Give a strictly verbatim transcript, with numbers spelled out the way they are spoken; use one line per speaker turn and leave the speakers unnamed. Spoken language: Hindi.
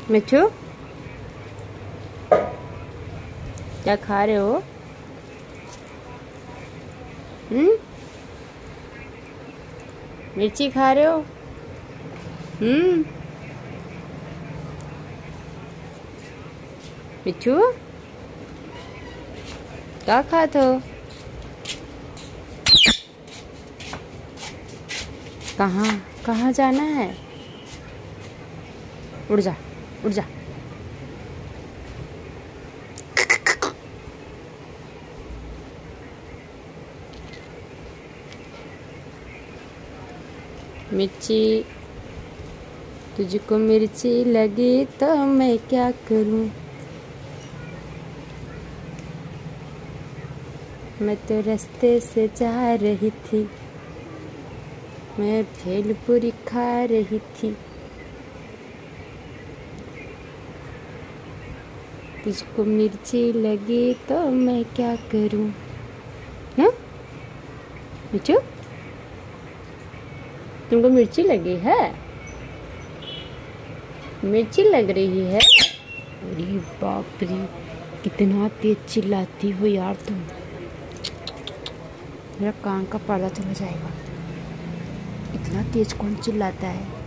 मिठू क्या खा रहे हो? हम्म मिर्ची खा रहे हो? हम्म मिठू क्या खाते हो? कहाँ कहाँ जाना है? उड़ जा उड़ जा। मिर्ची तुझको मिर्ची लगी तो मैं क्या करूं? मैं तो रास्ते से जा रही थी, मैं भेलपुरी खा रही थी। तुझको मिर्ची लगी तो मैं क्या करूं? हैं मिठू तुमको मिर्ची लगी है? मिर्ची लग रही है? अरे बाप रे, कितना तेज चिल्लाती हो यार तुम। मेरा कान का पर्दा चला जाएगा। इतना तेज कौन चिल्लाता है?